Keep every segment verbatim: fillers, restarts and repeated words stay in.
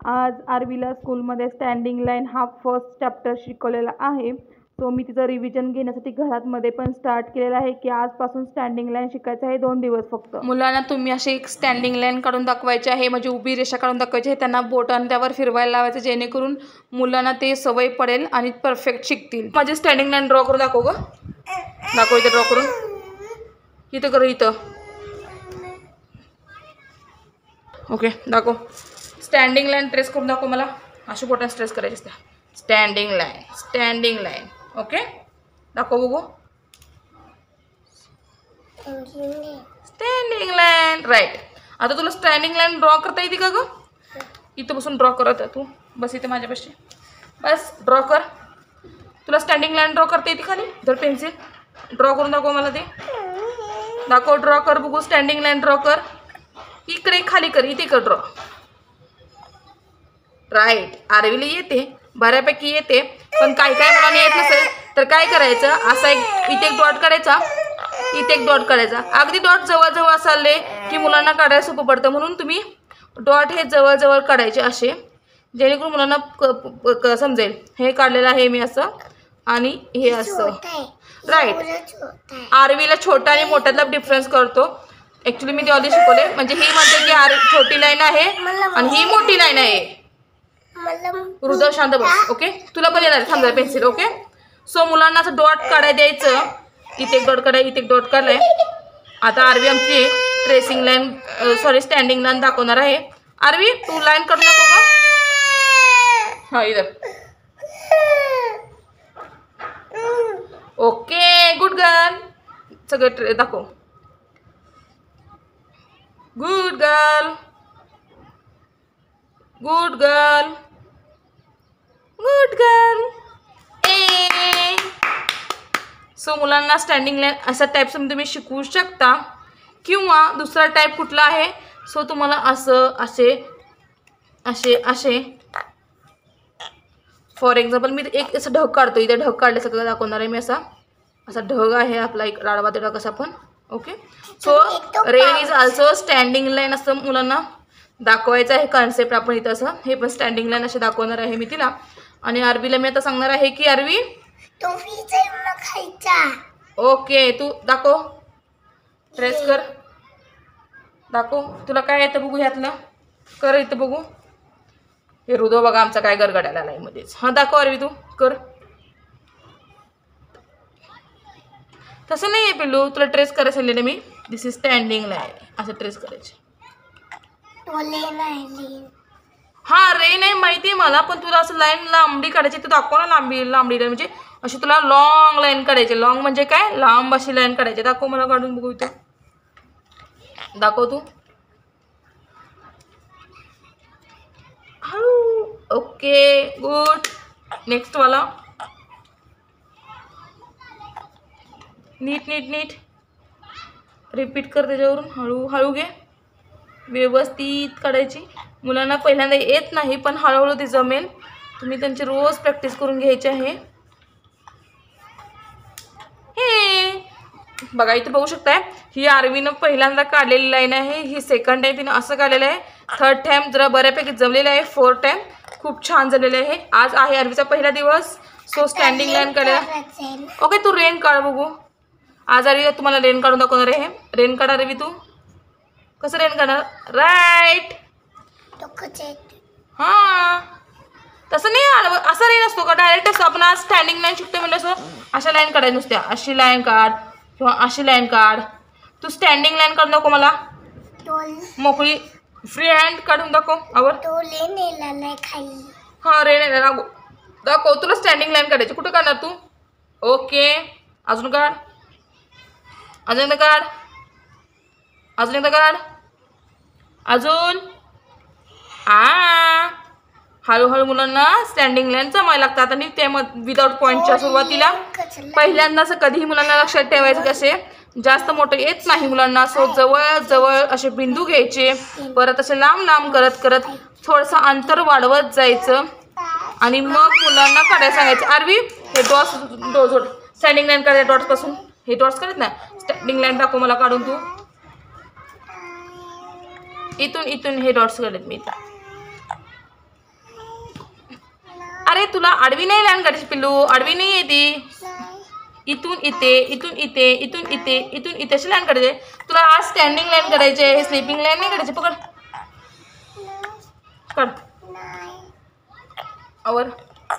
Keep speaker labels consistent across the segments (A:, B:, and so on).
A: आज आरवीला स्कूलमध्ये स्टँडिंग लाईन हा फर्स्ट चॅप्टर शिकवलेला आहे. सो मी तिचं रिव्हिजन घेण्यासाठी घरामध्ये पण स्टार्ट केलेलं आहे की आजपासून स्टँडिंग लाईन शिकायचं आहे, दोन दिवस फक्त. मुलांना तुम्ही अशी एक स्टँडिंग लाईन काढून दाखवायची आहे, म्हणजे उभी रेषा काढून दाखवायची आहे. त्यांना बोटाने त्यावर फिरवायला लावायचं, जेणेकरून मुलांना ते सवय पडेल आणि परफेक्ट शिकतील. माझी स्टँडिंग लाईन ड्रॉ करून दाखव गं. दाखव इथे ड्रॉ करून. इथं कर, इथं. ओके, दाखव. स्टँडिंग लाईन ट्रेस करून दाखव मला. अशी बोटाने स्ट्रेस करायची असते. Standing line, standing line. Okay, दाखव बघू. Standing line, right. आता तुला स्टँडिंग लाईन ड्रॉ करता येते का ग? इथं बसून ड्रॉ करत आहे तू. बस इथे माझ्यापाशी. बस ड्रॉ कर. तुला स्टँडिंग लाईन ड्रॉ करता येते खाली? धर पेन्सिल, ड्रॉ करून दाखव मला ते. दाखव, ड्रॉ कर बघू. स्टँडिंग लाईन ड्रॉ कर. इकडे खाली कर, इथे कर ड्रॉ. राईट. आरवीला येते, बऱ्यापैकी येते, पण काही काही मुलांना येत नसेल तर काय करायचं, असा एक इथे एक डॉट काढायचा, इथे एक डॉट काढायचा. अगदी डॉट जवळजवळ असाले की मुलांना काढायला सोपं पडतं, म्हणून तुम्ही डॉट हे जवळजवळ काढायचे असे, जेणेकरून मुलांना समजेल हे काढलेलं आहे मी असं आणि हे असं. राईट. आरवीला छोटा आणि मोठ्यातला डिफरन्स करतो. ॲक्च्युली मी ते आधी शिकवले, म्हणजे ही म्हणते की आर छोटी लाईन आहे आणि ही मोठी लाईन आहे. हृदय शांत बस. ओके, तुला पण येणार समजा पेन्सिल. ओके, सो मुलांना असं डॉट काढायला द्यायचं. इथे एक डॉट काढाय, इथे एक डॉट काढलाय. आता आरवी आमची tracing line sorry standing line दाखवणार आहे. आरवी तू लाईन काढून दाखव का? हा, इधर. Okay, good girl. सगळं दाखव. Good girl, good girl, good girl. ए सो मुलांना स्टँडिंग लाईन असा टाईप तुम्ही शिकवू शकता, किंवा दुसरा टाईप कुठला आहे. सो तुम्हाला असं असे असे असे फॉर एक्झाम्पल मी एक असं ढग काढतो. इथे ढग काढले सगळं दाखवणार आहे मी. असा असा ढग आहे आपला, एक राडवा ते ढग असा पण. Okay, so rain is also standing line असं मुलांना दाखवायचं आहे कॉन्सेप्ट. आपण इथं असं हे पण स्टँडिंग लाईन असे दाखवणार आहे मी तिला. आणि आरवीला मी आता सांगणार आहे की आरवी ओके तू दाखव, ट्रेस कर, दाखव तुला काय येतं बघू. ह्यातलं कर, इथं बघू. हे हृदय बघा आमचा काय गरगडायला लाईन मध्येच. हां दाखव आरवी, तू कर. तसं नाही आहे पिल्लू, तुला ट्रेस करायचं सांगितलं मी. दिस इज स्टँडिंग लाईन, असं ट्रेस करायचे. हा रेन आहे माहिती आहे मला, पण तुला असं लाईन लांबडी काढायची. तर दाखव ना लांबी लांबडी लाईन, म्हणजे अशी तुला लॉंग लाईन काढायची. लॉंग म्हणजे काय, लांब अशी लाईन काढायची. दाखव मला काढून बघू. इथं दाखव तू. हळू. Okay, good. नेक्स्ट वाला. नीट नीट नीट रिपीट कर त्याच्यावरून. हळू हळू घे, व्यवस्थित काढायची. मुलांना पहिल्यांदा येत नाही, पण हळूहळू ते जमेल. तुम्ही त्यांची रोज प्रॅक्टिस करून घ्यायची आहे. हे बघा इथे बघू शकताय, ही आरवीनं पहिल्यांदा काढलेली लाईन आहे. ही सेकंड टाईम तिनं असं काढलेलं आहे. थर्ड टाईम जरा बऱ्यापैकी जमलेलं आहे. फोर्थ टाईम खूप छान झालेलं आहे. आज आहे आरवीचा पहिला दिवस. सो स्टँडिंग लाईन काढायला. ओके, तू रेन काढ बघू. आज आरवी तुम्हाला रेन काढून दाखवणार आहे. रेन काढा रवी. तू कसं रेन काढणार? राईट. हां तसं नाही, असा रेन असतो का डायरेक्ट असतो. आपण आज स्टँडिंग लाईन शिकतो म्हणजे असं अशा लाईन काढायला नुसत्या. अशी लाईन काढ किंवा अशी लाईन काढ. तू स्टँडिंग लाईन काढून दाखव मला. मोकळी फ्री हँड काढून दाखव. आवर हां रेन दाखव दाखव. तुला स्टँडिंग लाईन काढायची. कुठं काढणार तू? ओके, अजून काढ, अजून एकदा काढ, अजून एकदा काढ, अजून. हा हळूहळू मुलांना स्टँडिंग लाईन जमायला लागतात. आणि ते मग विदाउट पॉईंटच्या सुरुवातीला पहिल्यांदा असं कधीही मुलांना लक्षात ठेवायचं कसे जास्त मोठं येत नाही मुलांना. सो जवळ जवळ असे बिंदू घ्यायचे, परत असे लांब लांब करत करत थोडंसं अंतर वाढवत जायचं आणि मग मुलांना काढायला सांगायचं. आरवी हे डॉट्स डो जोड स्टँडिंग लाईन काढायचं. डॉट्सपासून हे डॉट्स करत ना. स्टँडिंग लाईन दाखव मला काढून. तू इथून इथून हे डॉट्स काढत मी. इथं अरे तुला आडवी नाही लाईन काढायची पिल्लू, आडवी नाही येते. इथून इथे, इथून इथे, इथून इथे, इथून इथे अशी लाईन काढायचे. तुला आज स्टँडिंग लाईन काढायची आहे, स्लीपिंग लाईन नाही काढायची. पकड काढ और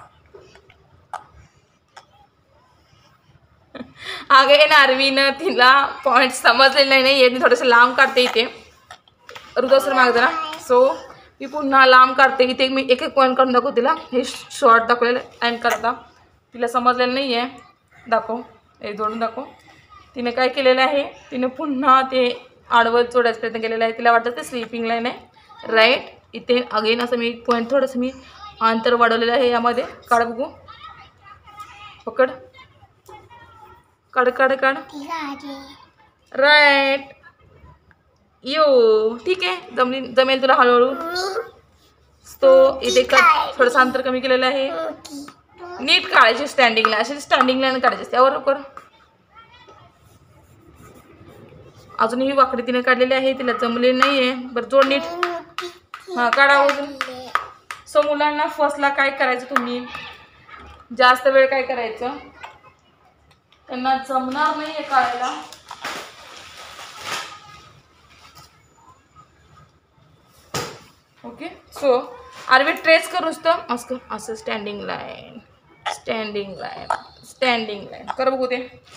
A: आगे ना आरवीनं तिला पॉईंट समजलेलं नाही आहे. थोडंसं लांब काढते इथे ऋतू सर माग जरा. सो मी पुन्हा लांब काढते इथे. मी एक एक पॉईंट काढून दाखवू तिला. हे शॉर्ट दाखवलेलं अँड करता तिला समजलेलं नाही आहे. दाखव हे जोडून दाखव. तिने काय केलेलं आहे, तिने पुन्हा ते आडवं जोडायचा प्रयत्न केलेला आहे. तिला वाटतं ते स्लीपिंग लाईन आहे राईट. इथे अगेन असं मी पॉईंट थोडंसं मी अंतर वाढवलेलं आहे यामध्ये. काढ बघू, पकड, काढ काढ काढ राईट. यो ठीक आहे, जमली जमेल तुला हळूहळू. तो इथे का थोडंसं अंतर कमी केलेलं आहे. नीट काढायची स्टँडिंग लाईन, अशी स्टँडिंग लाईन काढायची. त्यावर कर. अजूनही वाकडी तिने काढलेली आहे, तिला जमले नाही आहे. बरं जोड नीट. हां काढा अजून. सो मुलांना फर्स्टला काय करायचं, तुम्ही जास्त वेळ काय करायचं, त्यांना जमणार नाही आहे काढायला. ओके. सो आरवी ट्रेस करूच तर असं असं standing line, standing line, standing line कर बघू ते.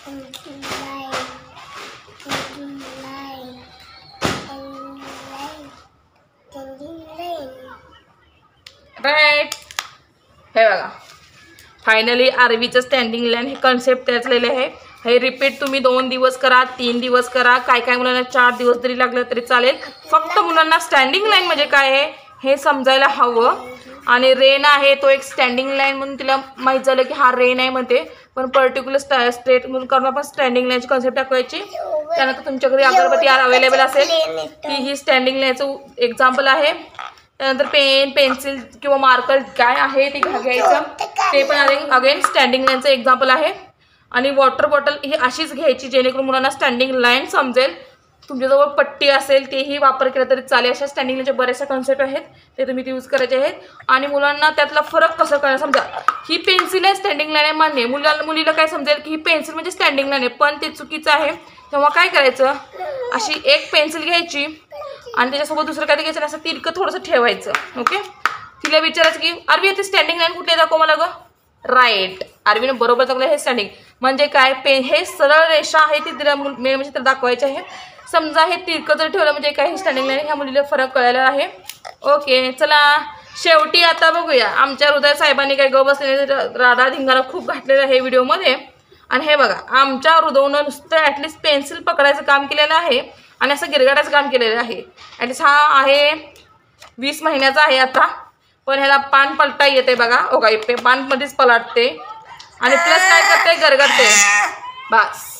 A: राईट. हे बघा फायनली आरवीचं स्टँडिंग लाईन हे कन्सेप्ट तयार झालेलं आहे. हे रिपीट तुम्ही दोन दिवस करा, तीन दिवस करा, काय काय मुलांना चार दिवस जरी लागलं तरी चालेल. फक्त मुलांना स्टँडिंग लाईन म्हणजे काय आहे हे समजायला हवं. आणि रेन आहे तो एक स्टँडिंग लाईन म्हणून तिला माहीत झालं की हा रेन आहे म्हणते. पण पर्टिक्युलर स्टा स्ट्रेट म्हणून करणं पण स्टँडिंग लाईनची कन्सेप्ट दाखवायची. त्यानंतर तुमच्या घरी अगरबत्ती अवेलेबल असेल की ही स्टँडिंग लाईनचं एक्झाम्पल आहे. त्यानंतर पेन, पेन्सिल किंवा मार्कर काय आहे ते घ्यायचं, ते पण अगेन अगेन स्टँडिंग लाईनचं एक्झाम्पल आहे. आणि वॉटर बॉटल ही अशीच घ्यायची जेणेकरून मुलांना स्टँडिंग लाईन समजेल. तुमच्याजवळ पट्टी असेल तेही वापर केला तरी चालेल. अशा स्टँडिंग लाईनचे बरेचसे कन्सेप्ट आहेत, ते तुम्ही यूज करायचे आहेत. आणि मुलांना त्यातला फरक कसं कळणार, समजा ही पेन्सिल आहे स्टँडिंग लाईन आहे मान्य, मुलाला मुलीला काय समजेल की ही पेन्सिल म्हणजे स्टँडिंग लाईन आहे, पण ते चुकीचं आहे. तेव्हा काय करायचं, अशी एक पेन्सिल घ्यायची आणि त्याच्यासोबत दुसरं काय घ्यायचं, असं तिरकं थोडंसं ठेवायचं. ओके. तिला विचारायचं की आरवी ते स्टँडिंग लाईन कुठे दाखव मला गं. राईट. आरवीने बरोबर दाखवलं हे स्टँडिंग म्हणजे काय, पेन हे सरळ रेषा आहे ती तिला मेन म्हणजे तिला दाखवायचं आहे. समजा हे तिरकं जर ठेवलं म्हणजे काही स्टँडिंग लाईन, ह्या मुलीला फरक कळायला आहे. ओके चला शेवटी आता बघूया आमच्या हृदय साहेबांनी काय ग बसलेले राडा धिंगाणा खूप घातलेला आहे व्हिडिओमध्ये. आणि हे बघा आमच्या हृदयनं नुसतं ॲटलिस्ट पेन्सिल पकडायचं काम केलेलं आहे आणि असं गिरगाटाचं काम केलेलं आहे. ॲटलिस्ट हा आहे वीस महिन्याचा आहे आता, पण ह्याला पान पलटा येते बघा. ओ काय पानमध्येच पलटते आणि प्लस काय करते गरगरते. बस